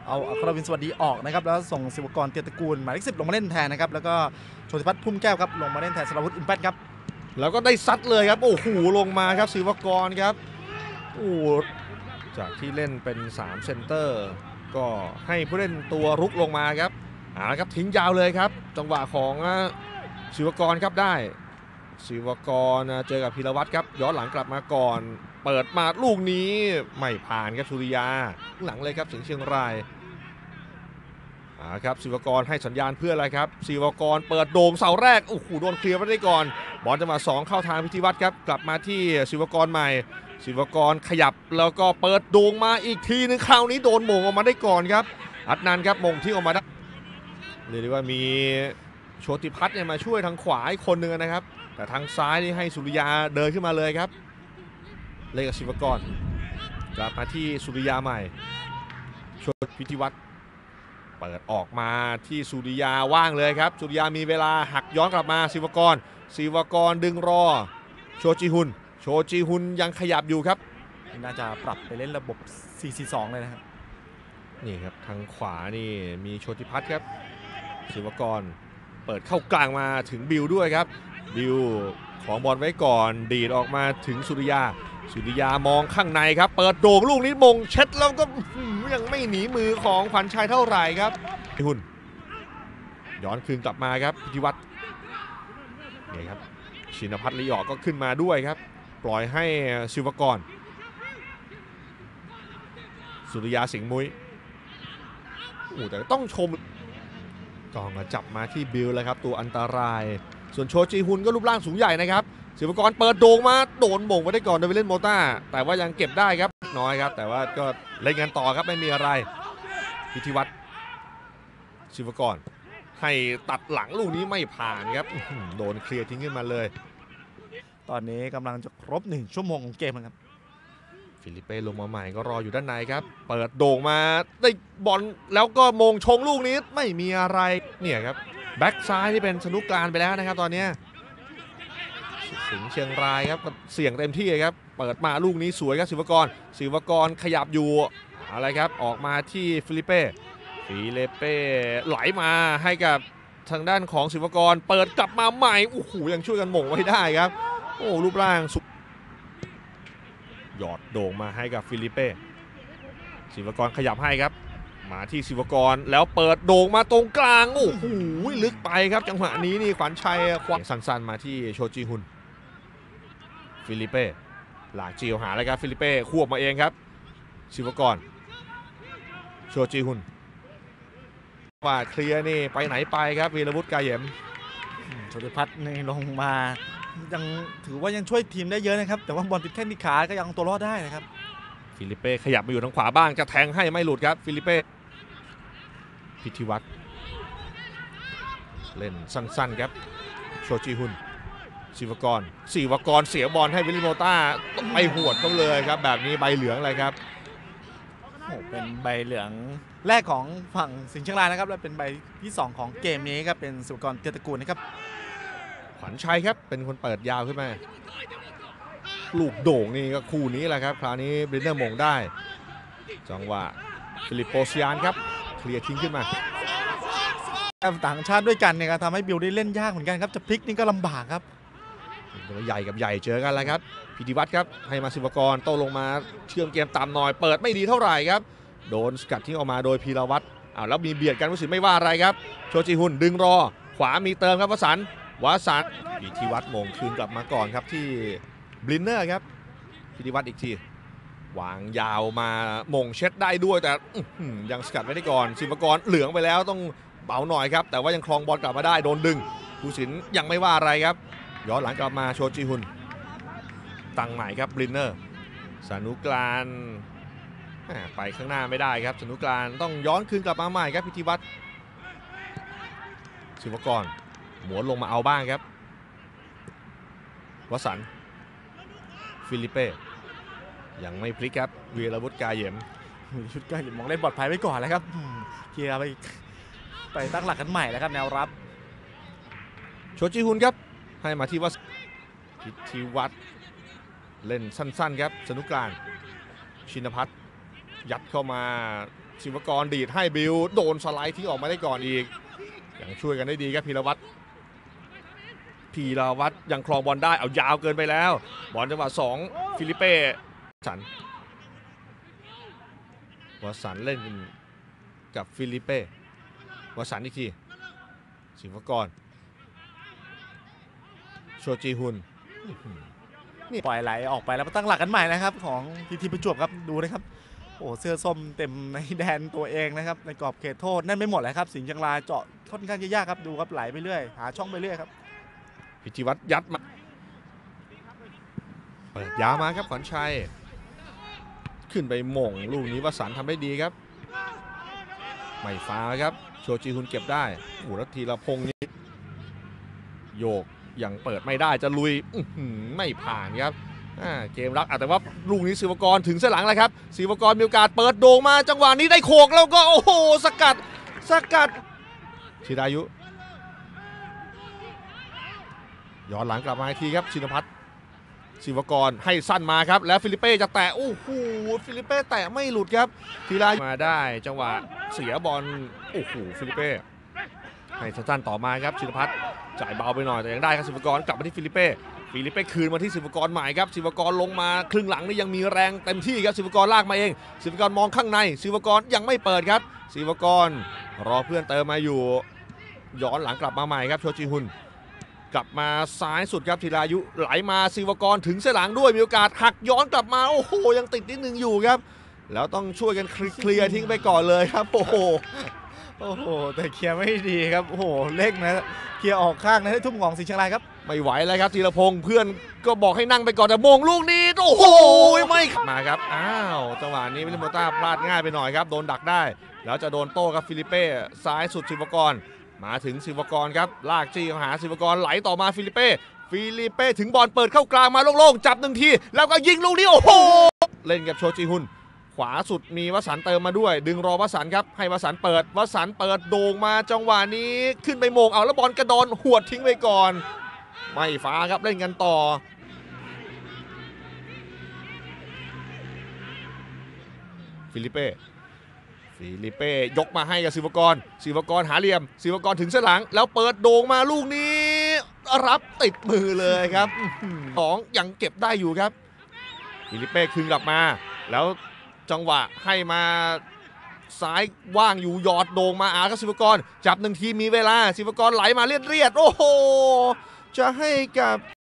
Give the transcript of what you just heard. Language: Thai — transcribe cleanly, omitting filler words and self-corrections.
เอาอัครวินสวัสดีออกนะครับแล้วส่งศิวกรเตียตระกูลหมายเลข10ลงมาเล่นแทนนะครับแล้วก็โชติพัฒน์พุ่มแก้วครับลงมาเล่นแทนสรวุฒิอิมแพคครับแล้วก็ได้ซัดเลยครับโอ้โหลงมาครับศิวกรครับโอ้จากที่เล่นเป็น3เซนเตอร์ก็ให้ผู้เล่นตัวรุกลงมาครับครับทิ้งยาวเลยครับจังหวะของศิวกรครับได้ศิวกรเจอกับพีรวัตรครับย้อนหลังกลับมาก่อนเปิดมาลูกนี้ไม่ผ่านครับสุริยาหลังเลยครับถึงเชียงรายครับศิวกรให้สัญญาณเพื่ออะไรครับศิวกรเปิดโด่งเสาแรกโอ้โหโดนเคลียร์ไปได้ก่อนบอลจังหวะ2เข้าทางพิธีวัตรครับกลับมาที่ศิวกรใหม่ศิวกรขยับแล้วก็เปิดโด่งมาอีกทีนึงคราวนี้โดนหม่งออกมาได้ก่อนครับอัดนันครับมงที่ออกมาได้เรียกได้ว่ามีโชติพัฒน์เนี่ยมาช่วยทางขวาอีกคนนึงนะครับแต่ทางซ้ายนี่ให้สุริยาเดินขึ้นมาเลยครับเล่นกับศิวกรกลับมาที่สุริยาใหม่โชติพิธีวัตรเปิดออกมาที่สุริยาว่างเลยครับสุริยามีเวลาหักย้อนกลับมาศิวกรดึงรอโชจิฮุนยังขยับอยู่ครับน่าจะปรับไปเล่นระบบ 4-4-2 เลยนะครับนี่ครับทางขวานี่มีโชติพัฒน์ครับศิวกรเปิดเข้ากลางมาถึงบิวด้วยครับบิวของบอลไว้ก่อนดีดออกมาถึงสุริยามองข้างในครับเปิดโด่งลูกนี้มงเช็ดแล้วก็ยังไม่หนีมือของขวัญชัยเท่าไหร่ครับหุ่นย้อนคืนกลับมาครับพิธีวัตรนี่ครับชินภัทรลีออกก็ขึ้นมาด้วยครับปล่อยให้ศิวกรสุริยาสิงห์มุ้ยแต่ต้องชมกองมาจับมาที่บิลแล้วครับตัวอันตรายส่วนโชจิฮุนก็รูปร่างสูงใหญ่นะครับศิวกรเปิดโด่งมาโดนหม่งไปได้ก่อนโดยไปเล่นโมต้าแต่ว่ายังเก็บได้ครับน้อยครับแต่ว่าก็เล่นกันต่อครับไม่มีอะไรพิธีวัตรศิวกรให้ตัดหลังลูกนี้ไม่ผ่านครับโดนเคลียร์ทิ้งขึ้นมาเลยตอนนี้กำลังจะครบ1ชั่วโมงของเกมครับฟิลิเป้ลงมาใหม่ก็รออยู่ด้านในครับเปิดโด่งมาได้บอลแล้วก็มงชงลูกนี้ไม่มีอะไรเนี่ยครับแบ็กซ้ายที่เป็นสนุกกลานไปแล้วนะครับตอนนี้สิงห์เชียงรายครับเสี่ยงเต็มที่ครับเปิดมาลูกนี้สวยครับศิวกรขยับอยู่อะไรครับออกมาที่ฟิลิเป้ไหลมาให้กับทางด้านของศิวกรเปิดกลับมาใหม่โอ้โหยังช่วยกันหม่งไว้ได้ครับโอ้รูปร่างสุดหยอดโด่งมาให้กับฟิลิเป้ศิวกรขยับให้ครับมาที่ศิวกรแล้วเปิดโด่งมาตรงกลางโอ้โหลึกไปครับจังหวะนี้นี่ขวัญชัยคว้าสั้นๆมาที่โชจิฮุนฟิลิเป้หลากจีวหาเลยครับฟิลิเป้ควบมาเองครับศิวกรโชจิฮุนว่าเคลียร์นี่ไปไหนไปครับวีรวุฒิกาเหยมโชติพัฒน์ในลงมายังถือว่ายังช่วยทีมได้เยอะนะครับแต่ว่าบอลติดแข้งติดขาก็ยังตัวรอดได้นะครับฟิลิเป้ขยับมาอยู่ทางขวาบ้างจะแทงให้ไม่หลุดครับฟิลิเป้พิธีวัตรเล่นสั้นๆครับโชจิฮุนศิวกรเสียบอลให้วิลลิโมต้าไปหวดเขาเลยครับแบบนี้ใบเหลืองเลยครับเป็นใบเหลืองแรกของฝั่งสิงห์เชียงรายนะครับและเป็นใบที่2ของเกมนี้ครับเป็นศิวกรเตียตระกูลนะครับขวัญชัยครับเป็นคนเปิดยาวขึ้นมาลูกโด่งนี่ก็คู่นี้แหละครับคราวนี้บรินเนอร์มงได้จังหวะฟิลิปโปเซียนครับเคลียร์ทิ้งขึ้นมาต่างชาติด้วยกันเนี่ยทำให้บิลได้เล่นยากเหมือนกันครับจะพลิกนี่ก็ลำบากครับใหญ่กับใหญ่เจอกันแล้วครับพิธีวัตรครับให้มาศิวกรโต้ลงมาเชื่อมเกมตามหน่อยเปิดไม่ดีเท่าไหร่ครับโดนสกัดทิ้งออกมาโดยพีรวัตรแล้วมีเบียดกันผู้สินไม่ว่าอะไรครับโชจิฮุนดึงรอขวามีเติมครับวสันต์พิธีวัตรมงคืนกลับมาก่อนครับที่บลินเนอร์ครับพิธีวัตรอีกทีวางยาวมามงเช็ดได้ด้วยแต่ยังสกัดไว้ได้ก่อนศิวกรเหลืองไปแล้วต้องเบาหน่อยครับแต่ว่ายังครองบอลกลับมาได้โดนดึงผู้สินยังไม่ว่าอะไรครับย้อนหลังกลับมาโชจิฮุนตั้งใหม่ครับบลินเนอร์สนุกลานไปข้างหน้าไม่ได้ครับสนุกลานต้องย้อนคืนกลับมาใหม่ครับพิธีวัตรศิวกรหมวนลงมาเอาบ้างครับวสันต์ฟิลิเป้ยังไม่พลิกครับวีรวุฒิกาเหยมชุดกาเหยมมองเล่นปลอดภัยไว้ก่อนแล้วครับเคลียร์ไปตั้งหลักกันใหม่แล้วครับแนวรับโชจิฮุนครับให้มาที่พิธีวัตรเล่นสั้นๆครับสนุกกลางชินภัทรยัดเข้ามาศิวกรดีดให้บิวโดนสไลด์ที่ออกมาได้ก่อนอีกยังช่วยกันได้ดีครับพีรวัตรยังครองบอลได้เอายาวเกินไปแล้วบอลจังหวะ2ฟิลิเป้สันวสันเล่นกับฟิลิเป้วสันอีกทีศิวกรโชจีฮุนนี่ปล่อยไหลออกไปแล้วมาตั้งหลักกันใหม่นะครับของทีประจวบครับดูนะครับโอ้เสื้อส้มเต็มในแดนตัวเองนะครับในกรอบเขตโทษนั่นไม่หมดเลยครับสิงห์เชียงรายเจาะค่อนข้างจะยากครับดูครับไหลไปเรื่อยหาช่องไปเรื่อยครับพิจิวัตรยัดมาเปิดยาวมาครับขวัญชัยขึ้นไปหม่งลูกนี้วสันต์ทำได้ดีครับไม่ฟาวครับโชจีฮุนเก็บได้โอ้แล้วธีรพงษ์นี้โยกยังเปิดไม่ได้จะลุยไม่ผ่านครับเกมรักแต่ว่าลูกนี้ศิวกรถึงเส้นหลังแล้วครับศิวกรมีโอกาสเปิดโด่งมาจังหวะนี้ได้โขกแล้วก็โอ้โหสกัดชิรายุย้อนหลังกลับมาอีกทีครับชินพัฒน์ศิวกรให้สั้นมาครับแล้วฟิลิเป้จะแตะโอ้โหฟิลิเป้แตะไม่หลุดครับทีรายุมาได้จังหวะเสียบอลโอ้โหฟิลิเป้ให้สั้นๆต่อมาครับชินพัฒน์จ่ายเบาไปหน่อยแต่ยังได้ครับศิวกรกลับมาที่ฟิลิเป้คืนมาที่ศิวกรใหม่ครับศิวกรลงมาครึ่งหลังนี่ยังมีแรงเต็มที่ครับศิวกรลากมาเองศิวกรมองข้างในศิวกรยังไม่เปิดครับศิวกรรอเพื่อนเติมมาอยู่ย้อนหลังกลับมาใหม่ครับโชจิฮุนกลับมาซ้ายสุดครับธีรายุไหลมาศิวกรถึงเส้นหลังด้วยมีโอกาสหักย้อนกลับมาโอ้โหยังติดนิดนึงอยู่ครับแล้วต้องช่วยกันเคลียร์ทิ้งไปก่อนเลยครับโอ้โหแต่เคลียร์ไม่ดีครับโอ้โหเล็กนะเคลียร์ออกข้างนะให้ทุ่มของสิงห์เชียงรายครับไม่ไหวแล้วครับธีรพงษ์เพื่อนก็บอกให้นั่งไปก่อนแต่มงลูกนี้โอ้โหไม่มาครับอ้าวจังหวะนี้มิลิโมต้าพลาดง่ายไปหน่อยครับโดนดักได้แล้วจะโดนโต้ครับฟิลิเป้ซ้ายสุดศิวกรมาถึงศิวกรครับลากจี้หาศิวกรไหลต่อมาฟิลิเป้ถึงบอลเปิดเข้ากลางมาโล่งๆจับ1ทีแล้วก็ยิงลูกนี้โอ้โหเล่นกับโชจิฮุนขวาสุดมีวสันต์เติมมาด้วยดึงรอวสันต์ครับให้วสันต์เปิดโด่งมาจังหวะนี้ขึ้นไปโมงเอาแล้วบอลกระดอนหวดทิ้งไปก่อนไม่ฟ้าครับเล่นกันต่อฟิลิเป้ยกมาให้กับศิวกรหาเหลี่ยมศิวกรถึงเส้นหลังแล้วเปิดโด่งมาลูกนี้รับติดมือเลยครับยังเก็บได้อยู่ครับฟิลิเป้คืนกลับมาแล้วจังหวะให้มาซ้ายว่างอยู่หยอดโด่งมากับศิวกรจับ1ทีมีเวลาศิวกรไหลมาเลียดโอ้โหจะให้กับ